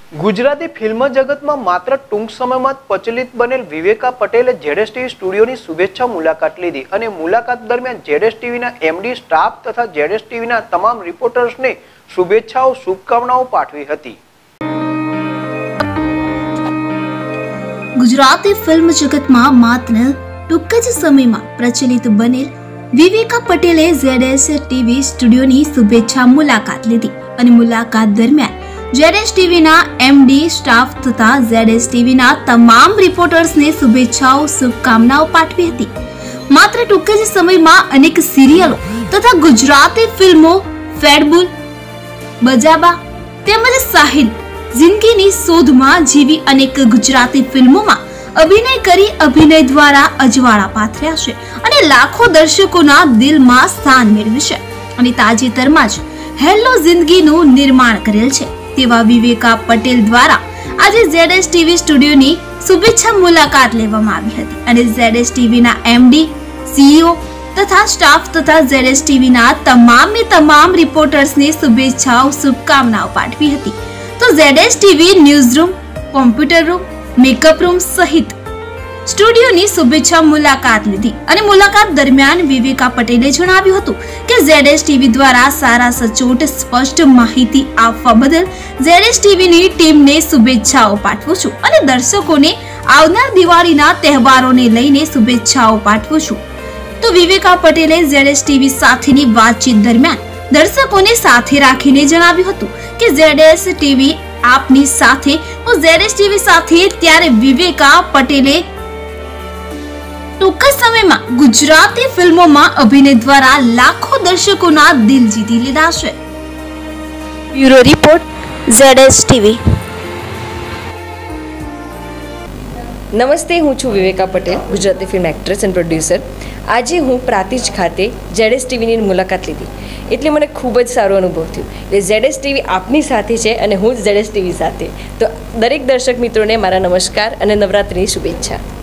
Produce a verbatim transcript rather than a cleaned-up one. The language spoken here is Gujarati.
ગુજરાતી ફિલ્મ જગતમાં માત્ર ટૂંક સમયમાં જ પ્રચલિત બનેલ વિવેકા પટેલે ઝેડએસ ટીવી સ્ટુડિયોની શુભેચ્છા મુલાકાત લીધી અને મુલાકાત દરમિયાન ઝેડએસ ટીવીના એમડી સ્ટાફ તથા ઝેડએસ ટીવીના તમામ રિપોર્ટર્સને શુભેચ્છાઓ શુભકામનાઓ પાઠવી હતી। ગુજરાતી ફિલ્મ જગતમાં માત્ર ટૂંક જ સમયમાં પ્રચલિત બનેલ વિવેકા પટેલે ઝેડએસ ટીવી સ્ટુડિયોની શુભેચ્છા મુલાકાત લીધી અને મુલાકાત દરમિયાન ઝેડએસ ટીવીના એમડી સ્ટાફ તથા ઝેડએસ ટીવીના તમામ રિપોર્ટર્સને શુભેચ્છાઓ શુભકામનાઓ પાઠવી હતી। માત્ર ટૂંક જ સમયમાં અનેક સિરિયલો તથા ગુજરાતી ફિલ્મો ફેડબુલ, બજાબા તેમજ સાહિલ જિંદગીની શોધમાં જેવી અનેક ગુજરાતી ફિલ્મોમાં અભિનય કરી અભિનય દ્વારા અજવાળા પાથર્યા છે અને લાખો દર્શકોના દિલમાં સ્થાન મેળવ્યું છે અને તાજેતરમાં જ હેલો જિંદગીનું નિર્માણ કરેલ છે તેવા વિવેકા પટેલ દ્વારા આજે ઝેડએસ ટીવી સ્ટુડિયોની શુભેચ્છા મુલાકાત લેવામાં આવી હતી અને ઝેડએસ ટીવીના એમડી, સીઈઓ તથા સ્ટાફ તથા ઝેડએસ ટીવીના તમામે તમામ રિપોર્ટર્સને શુભેચ્છાઓ શુભકામનાઓ પાઠવી હતી। તો ZS TV news room, computer room, makeup room સહિત સ્ટુડિયોની શુભેચ્છા મુલાકાત લીધી અને મુલાકાત દરમિયાન વિવેકા પટેલે જણાવ્યું હતું કે ઝેડએસ ટીવી દ્વારા સારા સચોટ સ્પષ્ટ માહિતી આપવા બદલ ઝેડએસ ટીવીની ટીમને શુભેચ્છાઓ પાઠવું છું અને દર્શકોને આવનાર દિવાળીના તહેવારોને લઈને શુભેચ્છાઓ પાઠવું છું। તો વિવેકા પટેલે ઝેડએસ ટીવી સાથેની વાતચીત દરમિયાન દર્શકોને સાથે રાખીને જણાવ્યું હતું કે ઝેડએસ ટીવી આપની સાથે, હું ઝેડએસ ટીવી સાથે ત્યારે વિવેકા પટેલે ટૂંક સમયમાં ગુજરાતી ફિલ્મોમાં અભિનય દ્વારા લાખો દર્શકોના દિલ જીતી લીધા છે। Bureau report, ZS TV. નમસ્તે, હું છું Viveka Patel, Gujarati film actress and producer. આજે હું પ્રાતિજ ખાતે ઝેડએસ ટીવીની મુલાકાત લીધી એટલે મને ખૂબ જ સારો અનુભવ થયો। એટલે ઝેડએસ ટીવી આપની સાથે છે અને હું ઝેડએસ ટીવી સાથે। તો દરેક દર્શક મિત્રોને મારા નમસ્કાર અને નવરાત્રિની શુભેચ્છા।